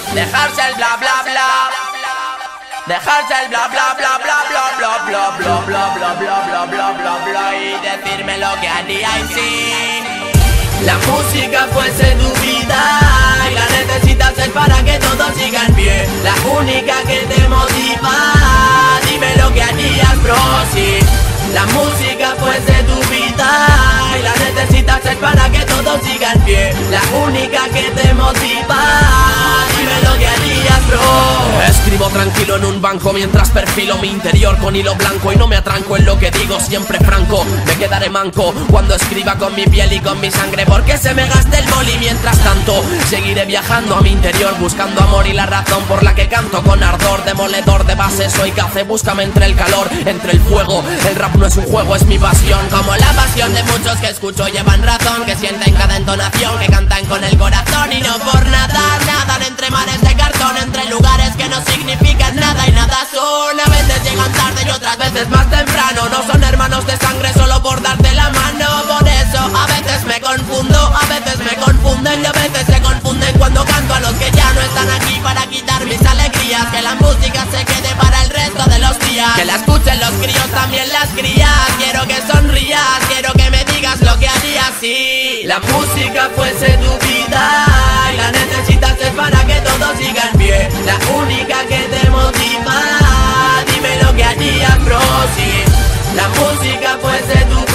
Dejarse el bla bla bla. Dejarse el bla bla bla bla bla bla bla bla bla bla bla bla bla bla bla y decirme lo que haría y si la música fuese tu vida y la necesitas es para que todo siga en pie, la única que te motiva, dime lo que harías, bro, si la música fuese tu vida y la necesitas es para que todo siga en pie, la única que te motiva, dime lo que harías, bro. Escribo tranquilo en un banco mientras perfilo mi interior con hilo blanco y no me atranco en lo que digo, siempre franco. Me quedaré manco cuando escriba con mi piel y con mi sangre porque se me gaste el boli. Mientras tanto seguiré viajando a mi interior buscando amor y la razón por la que canto con ardor. Demoledor de base soy café, búscame entre el calor, entre el fuego. El rap no es un juego, es mi pasión. Como la pasión de muchos que escucho llevan razón, que sienten cada entonación, que cantan con el corazón y no por nada nadan entre mares de cartón, entre lugares que no significan nada y nada son. A veces llegan tarde y otras veces más temprano. No son hermanos de sangre solo por darte la mano. Por eso a veces me confundo, a veces me confunden y a veces se confunden cuando canto a los que ya no están aquí para quitar mis alegrías. Que la música se quede para el resto de los días, que la escuchen los críos, también las crías. Quiero que sonrías, quiero que me digas lo que harías si la música fuese tu vida y la necesitas es para que todo siga en pie, la única que te motiva, dime lo que harías, bro, si la música fuese tu